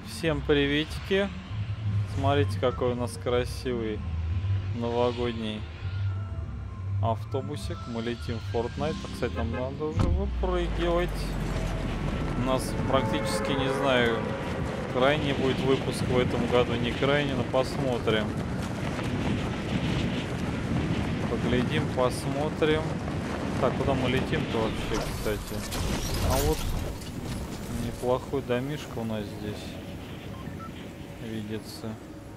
Всем приветики. Смотрите, какой у нас красивый новогодний автобусик. Мы летим в Fortnite. Кстати, нам надо уже выпрыгивать. У нас практически, не знаю, крайний будет выпуск в этом году, не крайний, но посмотрим. Поглядим, посмотрим. Так, куда мы летим-то вообще, кстати? А вот неплохой домишко у нас здесь видится.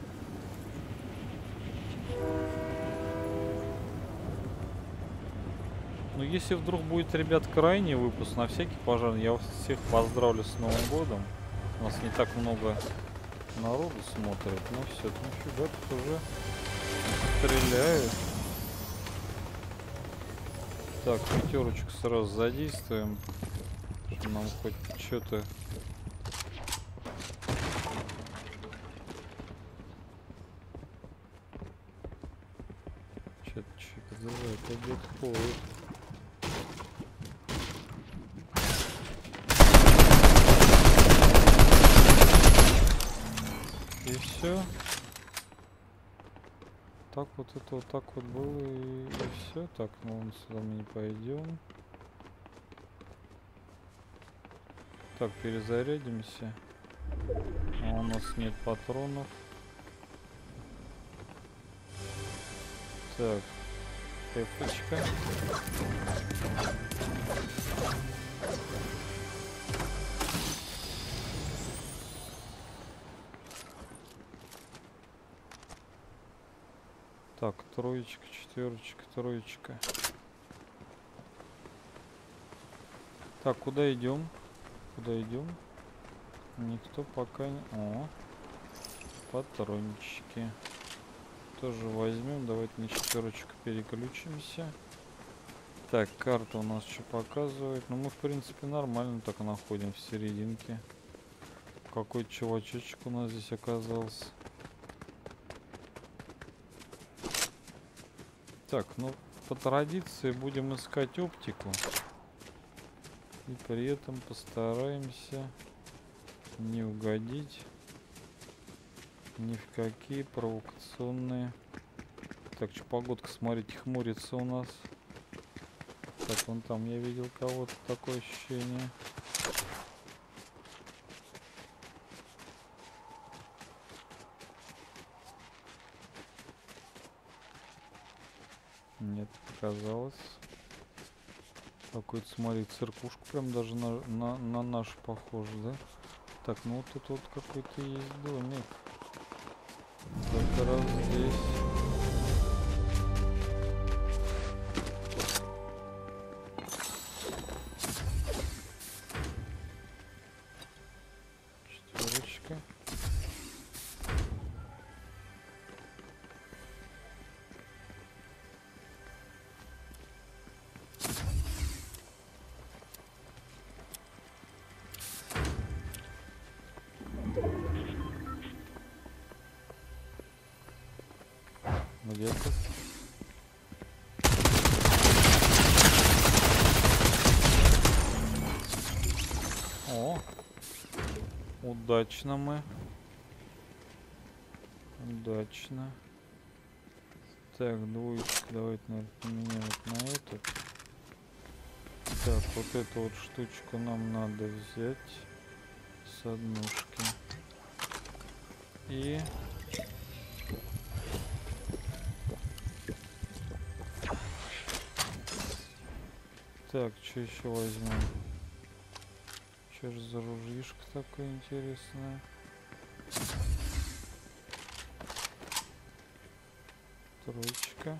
Ну, если вдруг будет, ребят, крайний выпуск, на всякий пожарный, я вас всех поздравлю с Новым годом. У нас не так много народу смотрит. Ну все, ну фига, тут уже стреляют. Так, пятерочку сразу задействуем, чтобы нам хоть что-то... Что-то подзывает, обед ходит. И все. Так вот это вот так вот было и все. Так, ну вон сюда мы не пойдем. Так, перезарядимся. А у нас нет патронов. Так, эфочка. Так, троечка, четверочка, троечка. Так, куда идем? Куда идем? Никто пока не... О, патрончики. Тоже возьмем. Давайте на четверочку переключимся. Так, карта у нас что показывает? Ну, мы, в принципе, нормально так находим в серединке. Какой чувачочек у нас здесь оказался. Так, ну, по традиции будем искать оптику. И при этом постараемся не угодить ни в какие провокационные. Так, что погодка, смотрите, хмурится у нас. Так, вон там я видел кого-то, такое ощущение. Нет, показалось. Какой-то, смотри, церквушку прям даже на нашу похоже, да? Так, ну вот тут вот какой-то есть домик. Как раз здесь. Четверочка. Где-то. О, удачно мы. Удачно. Так, двоечку давайте, наверное, поменяем вот на этот. Так, вот эту вот штучку нам надо взять с однушки. И... Так, что еще возьмем? Что же за ружьишко такое интересное? Троечка.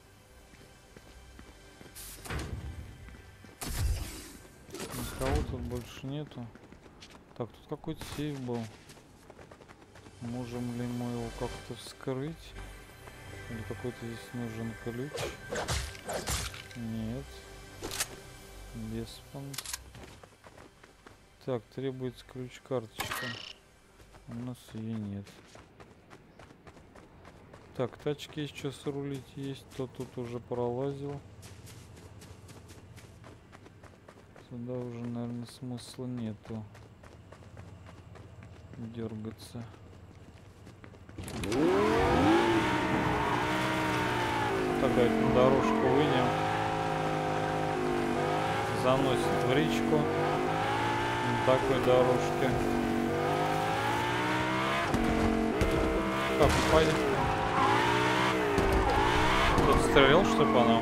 Никого тут больше нету. Так, тут какой-то сейф был. Можем ли мы его как-то вскрыть? Или какой-то здесь нужен ключ? Нет. Деспант. Так, требуется ключ-карточка. У нас ее нет. Так, тачки еще срулить есть. Кто тут уже пролазил. Сюда уже, наверное, смысла нету. дергаться. Тогда эту дорожку вынем. Заносит в речку. На такой дорожке. Как упали? Кто-то стрелял, что по нам?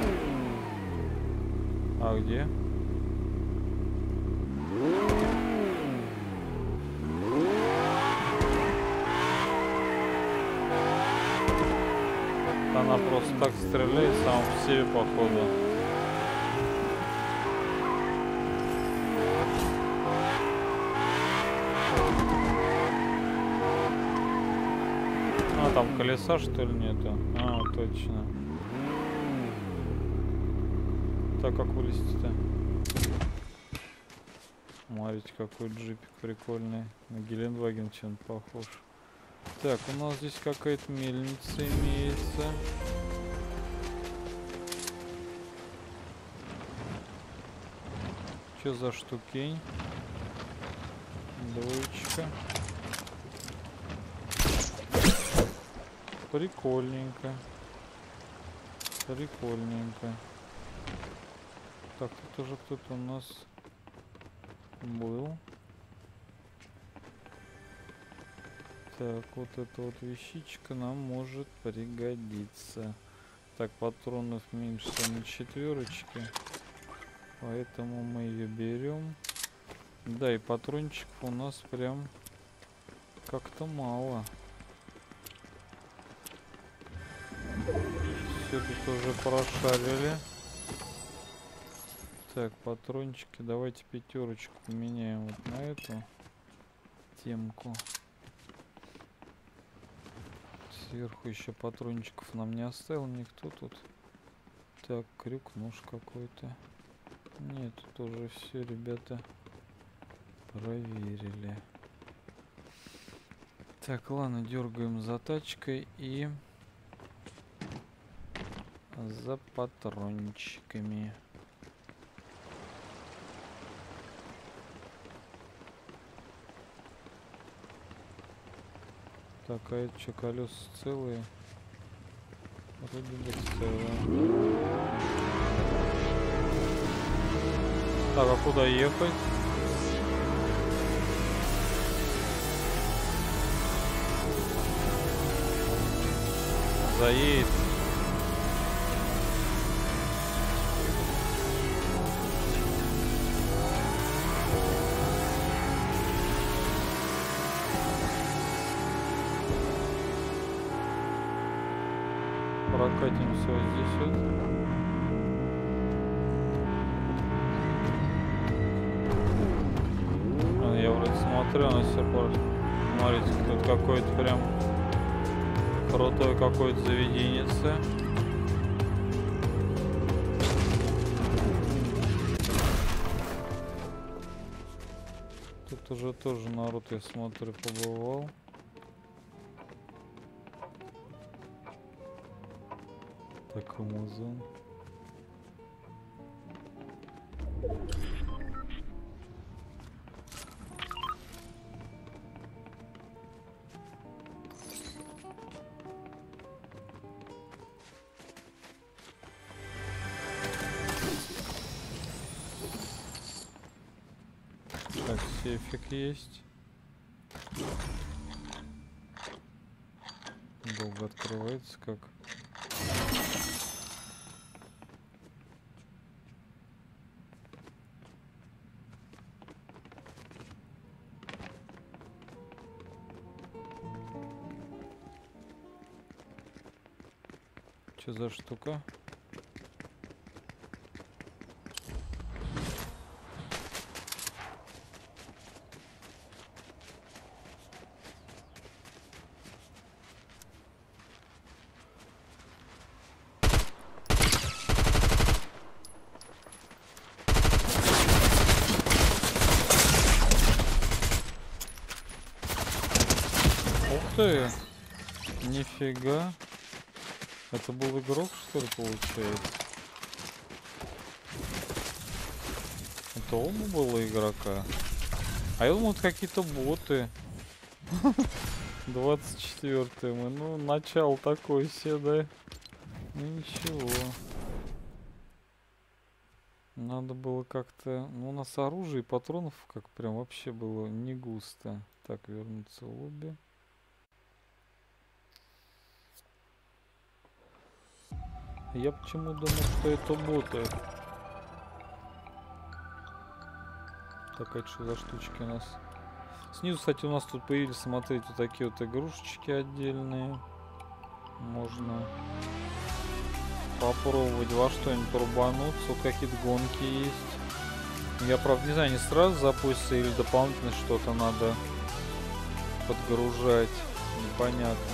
А где? Она просто так стреляет сама по себе, походу. А, там колеса, что ли, нету? А, точно. Так, как вылезти-то? Смотрите, какой джипик прикольный. На Гелендваген чем-то похож. Так, у нас здесь какая-то мельница имеется. Что за штукень? Двоечка. Прикольненько. Прикольненько. Так, тут уже кто-то у нас был. Так, вот эта вот вещичка нам может пригодиться. Так, патронов меньше на 4, поэтому мы ее берем. Да, и патрончиков у нас прям как-то мало. Все тут уже прошарили. Так, патрончики. Давайте 5 поменяем вот на эту темку. Сверху еще патрончиков нам не оставил никто тут. Так, крюк, нож какой-то. Нет, тут уже все, ребята, проверили. Так, ладно, дергаем за тачкой и за патрончиками. Так, а это что, колеса целые? Вроде бы целые. Так, а куда ехать? Заедет. Прокатимся вот здесь вот. Я вроде смотрю на сепар. Смотрите, тут какой-то прям крутой какой-то заведенец. Тут уже тоже народ, я смотрю, побывал. Так, Амазон. Так, сейфик есть. Долго открывается как. Что за штука? Ух ты! Нифига! Это был игрок, что ли, получается? Это оба было игрока? А я думал, это какие-то боты. 24 мы. Ну, начало такое себе, да? Ну, ничего. Надо было как-то... Ну, у нас оружие и патронов как прям вообще было не густо. Так, вернуться в лобби. Я почему думал, что это боты. Так, это что за штучки у нас? Снизу, кстати, у нас тут появились, смотрите, вот такие вот игрушечки отдельные. Можно попробовать во что-нибудь рубануться. Вот какие-то гонки есть. Я, правда, не знаю, не сразу запустится или дополнительно что-то надо подгружать. Непонятно.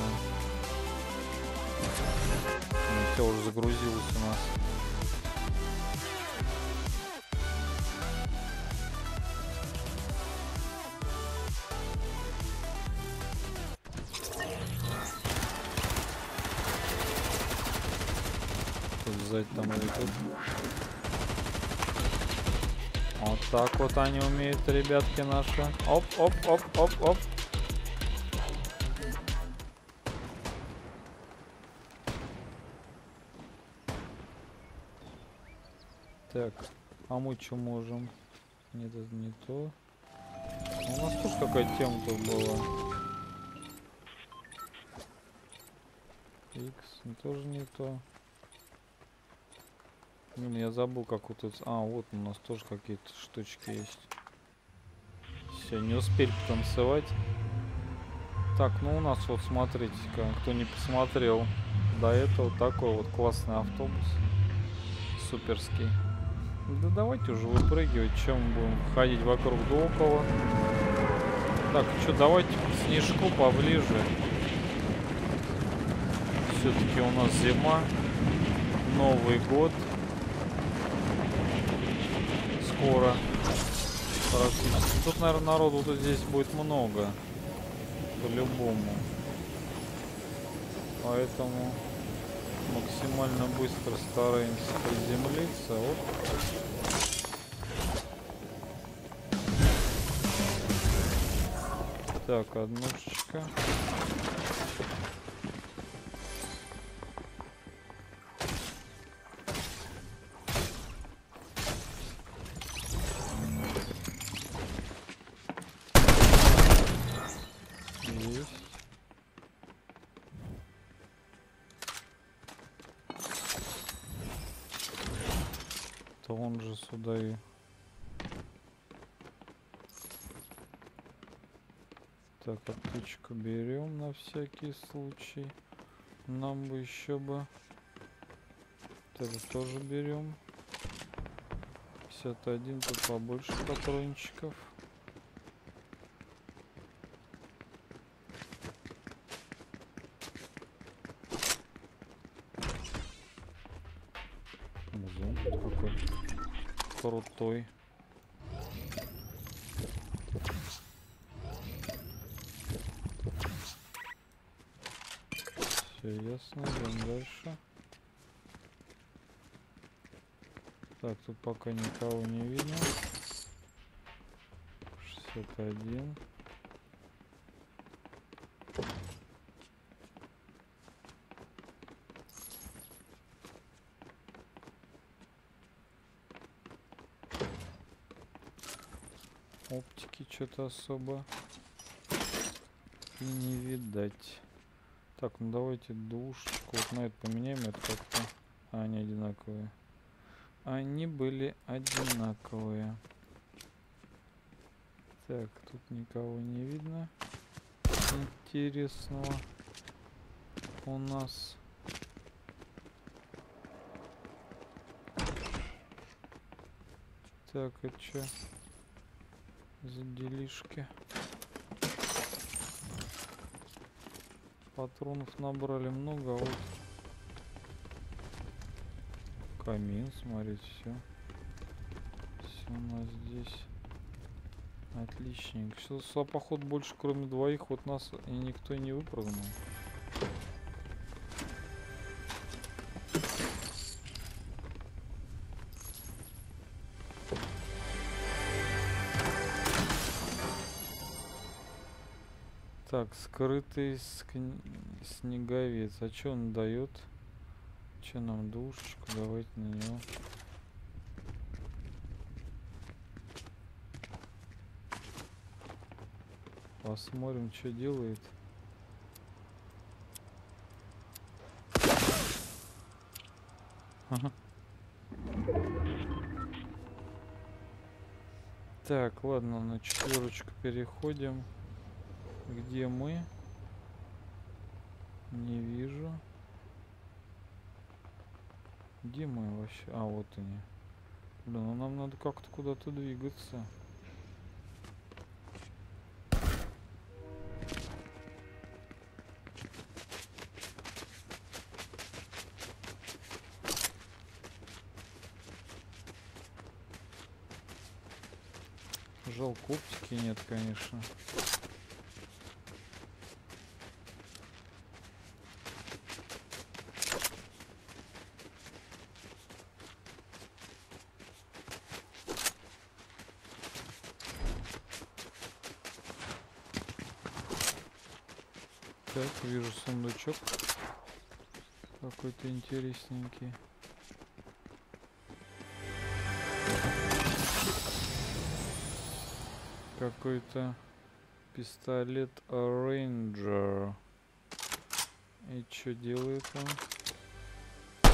Все, уже загрузилось у нас. Сзади там или тут. Вот так вот они умеют, ребятки наши. Оп, оп, оп, оп, оп. Так, а мы что можем? Нет, это не то. У нас тоже какая-то тема тут была. X, тоже не то. Блин, я забыл, как вот это... А, вот у нас тоже какие-то штучки есть. Все, не успели потанцевать. Так, ну у нас вот, смотрите-ка, кто не посмотрел до этого, такой вот классный автобус. Суперский. Да давайте уже выпрыгивать, чем мы будем ходить вокруг да около. Так, что, давайте к снежку поближе. Все-таки у нас зима, Новый год. Скоро. Практически. Тут, наверное, народу вот здесь будет много. По-любому. Поэтому максимально быстро стараемся приземлиться. Вот. Так, однушечка. Есть. То он же сюда и... Так, аптечку берем на всякий случай. Нам бы еще бы... Это тоже берем. 51, тут побольше патрончиков. Зум какой крутой. Все ясно, идем дальше. Так, тут пока никого не видно. 61. Оптики что-то особо и не видать. Так, ну давайте душечку вот на это поменяем. Это как-то... А, они одинаковые. Они были одинаковые. Так, тут никого не видно интересного у нас. Так, это что за делишки? Патронов набрали много, а вот камин, смотрите, все. Все у нас здесь отличненько. Сейчас, походу, больше кроме двоих вот нас и никто не выпрыгнул. Так, скрытый снеговец. А что он дает? Че нам душечку? Давайте на него. Посмотрим, что делает. Так, ладно, на 4 переходим. Где мы? Не вижу. Где мы вообще? А, вот они. Блин, ну нам надо как-то куда-то двигаться. Жалко, оптики нет, конечно. Так, вижу сундучок. Какой-то интересненький. Какой-то пистолет Ranger. И что делает он?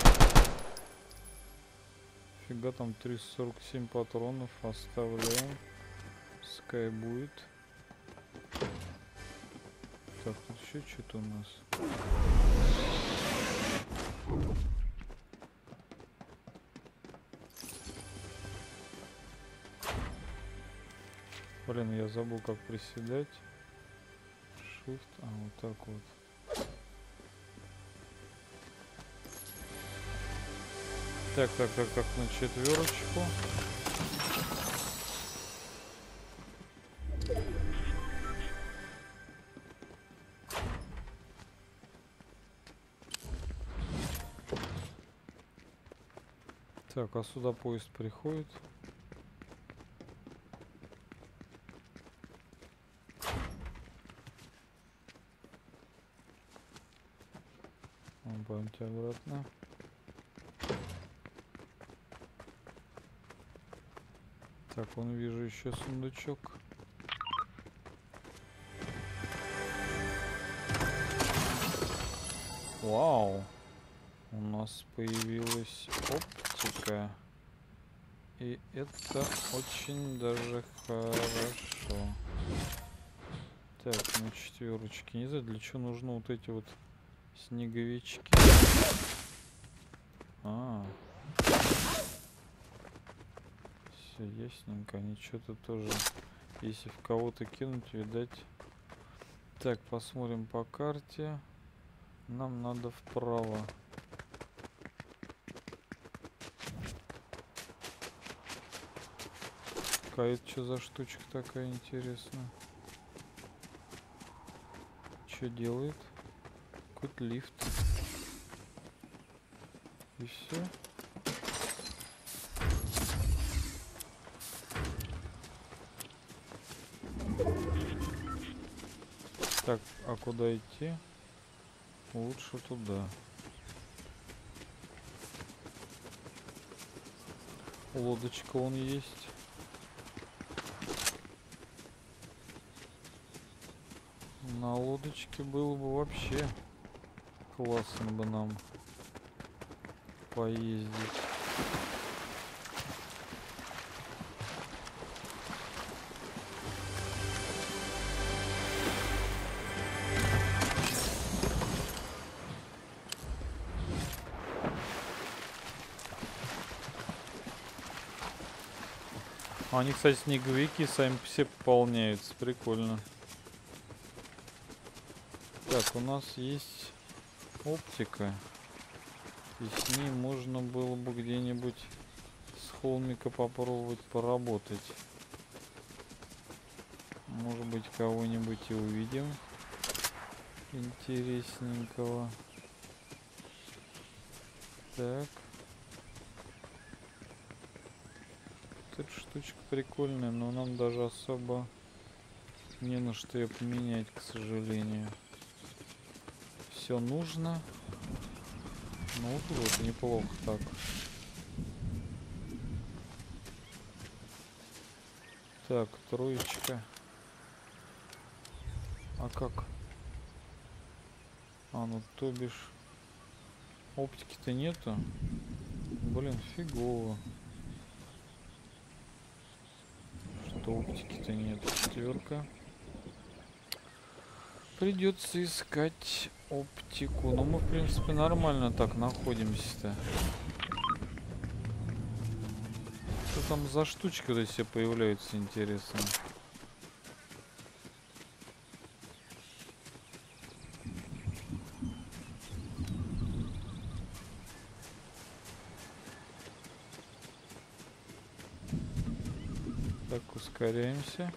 Фига, там 347 патронов. Оставляем. Пускай будет. Так, тут еще что-то у нас. Блин, я забыл, как приседать. Shift, а вот так вот. Так, на 4. Так, а сюда поезд приходит. Пойдемте обратно. Так, вон вижу еще сундучок. Вау! У нас появилась оптика. И это очень даже хорошо. Так, на 4. Не знаю, для чего нужны вот эти вот снеговички. Все ясненько. Они что-то тоже, если в кого-то кинуть, видать. Так, посмотрим по карте. Нам надо вправо. Какая это что за штучка такая интересная? Что делает? Какой-то лифт. И все. Так, а куда идти? Лучше туда. Лодочка вон есть. На лодочке было бы вообще классно бы нам поездить. Они, кстати, снеговики сами все пополняются. Прикольно. Так, у нас есть оптика. И с ней можно было бы где-нибудь с холмика попробовать поработать. Может быть, кого-нибудь и увидим интересненького. Так. Эта штучка прикольная, но нам даже особо Не на что ее поменять, к сожалению. Все нужно. Ну вот, неплохо так. Так, троечка. А как? А, ну то бишь оптики-то нету. Блин, фигово. Что оптики-то нет. Четверка. Придется искать оптику. Но мы, в принципе, нормально так находимся-то. Что там за штучки вот эти все появляются, интересно? Так, ускоряемся.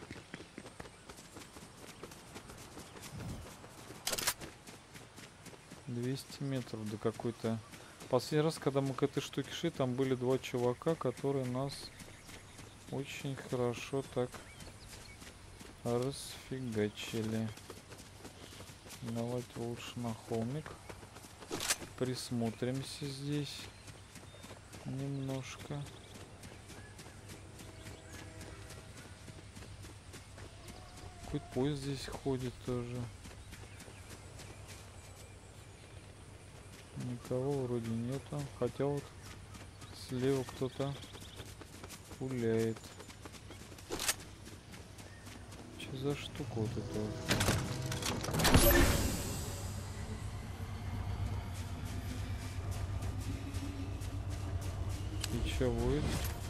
Метров до какой-то. Последний раз, когда мы к этой штуке шли, там были два чувака, которые нас очень хорошо так расфигачили. Давайте лучше на холмик. Присмотримся здесь немножко. Какой-то поезд здесь ходит тоже. Никого вроде нету. Хотя вот слева кто-то гуляет. Что за штука вот эта вот? И что будет?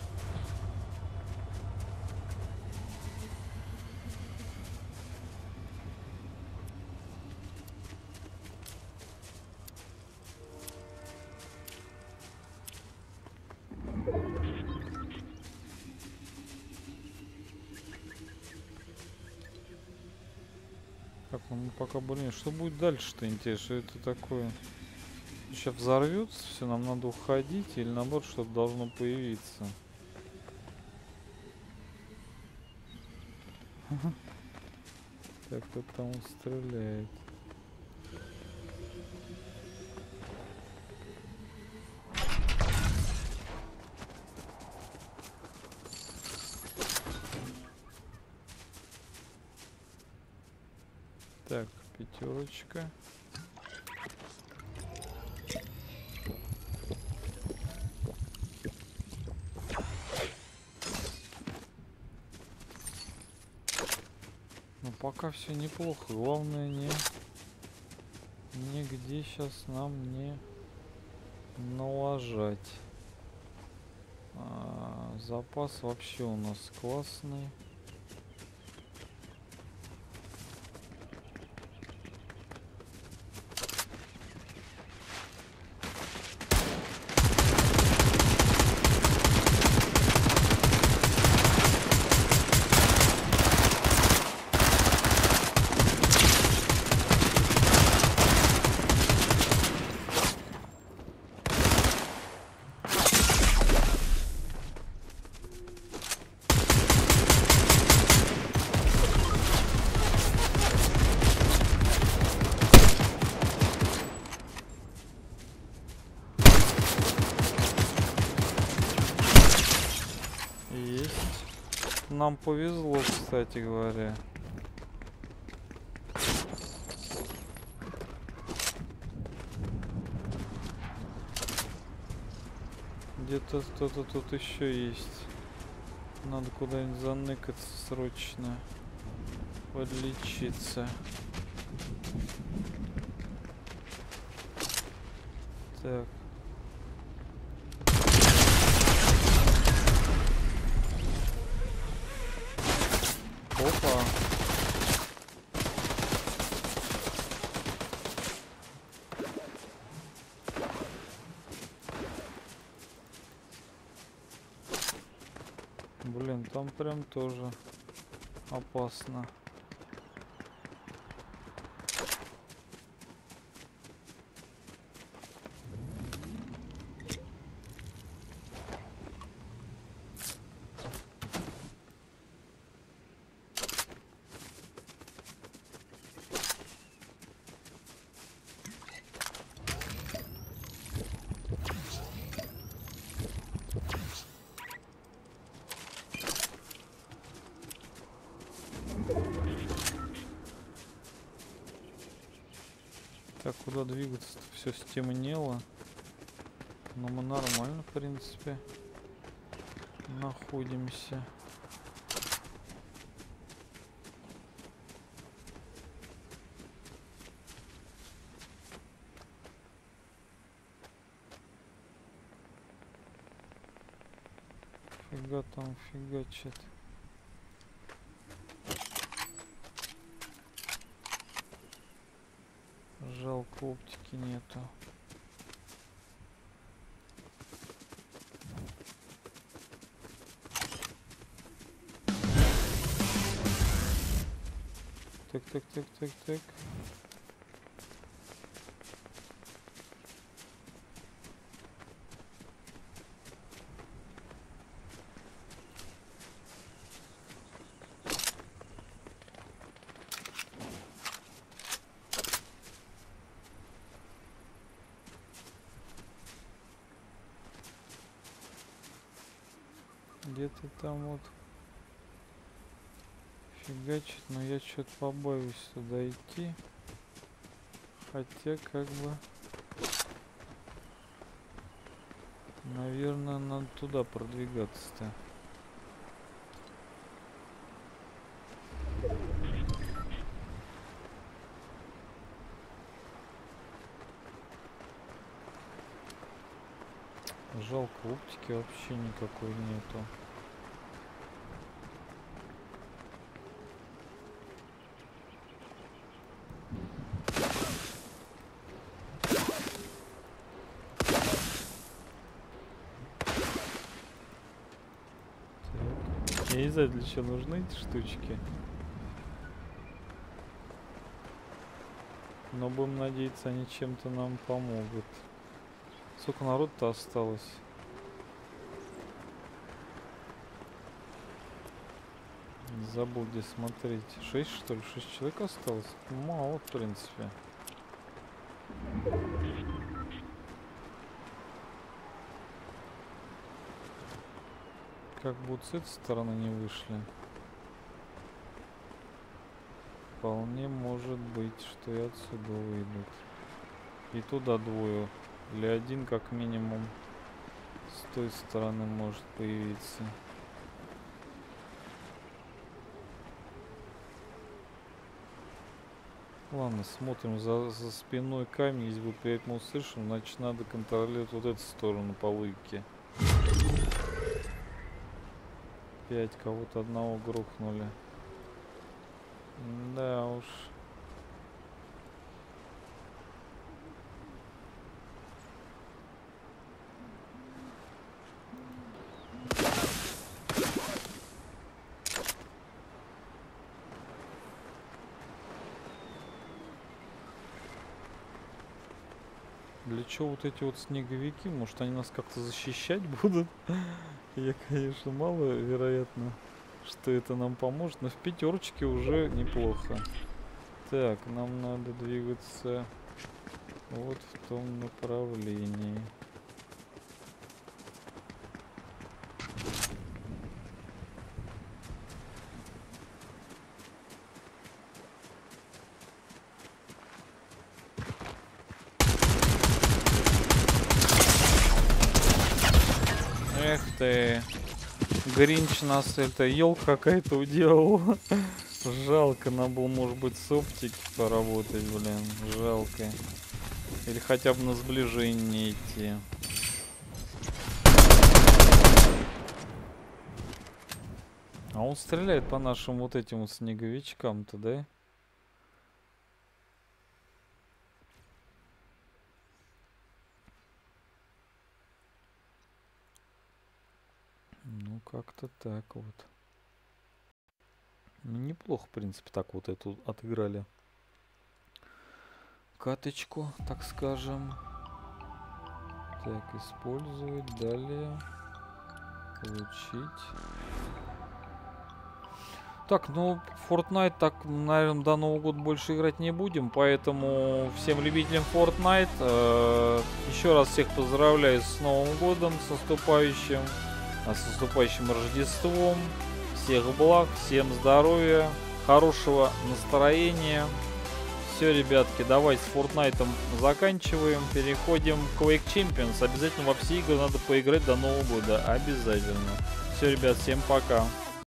Так, ну мы пока более... Что будет дальше-то, интересно? Что это такое? Сейчас взорвется, все, нам надо уходить, или наоборот что-то должно появиться. Так, кто там стреляет? Так, пятерочка. Ну пока все неплохо. Главное нигде сейчас нам не налажать. Запас вообще у нас классный. Нам повезло, кстати говоря. Где-то кто-то тут еще есть. Надо куда-нибудь заныкаться срочно. Подлечиться. Так. Опа. Блин, там прям тоже опасно. Так, куда двигаться-то? Все стемнело. Но мы нормально, в принципе, находимся. Фига там фигачит. Жалко, оптики нету. Так. Где-то там вот фигачит, но я что-то побоюсь туда идти. Хотя как бы, наверное, надо туда продвигаться-то. Жалко, оптики вообще никакой нету. Так. Я не знаю, для чего нужны эти штучки. Но будем надеяться, они чем-то нам помогут. Сколько народу-то осталось? Забыл, где смотреть. 6, что ли? 6 человек осталось? Мало, в принципе. Как будто с этой стороны не вышли. Вполне может быть, что и отсюда выйдут. И туда двое. Или один, как минимум, с той стороны может появиться. Ладно, смотрим за спиной камень. Если будет приятно, мы услышим, значит надо контролировать вот эту сторону по логике. 5, кого-то одного грохнули. Да уж. Для чего вот эти вот снеговики? Может, они нас как-то защищать будут? Я, конечно, маловероятно, что это нам поможет, но в пятерочке уже неплохо. Так, нам надо двигаться вот в том направлении. Эх ты, Гринч нас это елка какая-то уделала. Жалко, нам было, может быть, с оптикой поработать, блин, жалко. Или хотя бы на сближение идти. А он стреляет по нашим вот этим вот снеговичкам-то, да? Ну, как-то так вот. Ну, неплохо, в принципе, так вот эту отыграли каточку, так скажем. Так, использовать, далее. Получить. Так, ну, Fortnite так, наверное, до Нового года больше играть не будем, поэтому всем любителям Fortnite еще раз всех поздравляю с Новым годом, с наступающим Рождеством. Всех благ, всем здоровья, хорошего настроения. Все, ребятки, давайте с Fortnite заканчиваем. Переходим к Quake Champions. Обязательно во все игры надо поиграть до Нового года. Обязательно. Все, ребят, всем пока.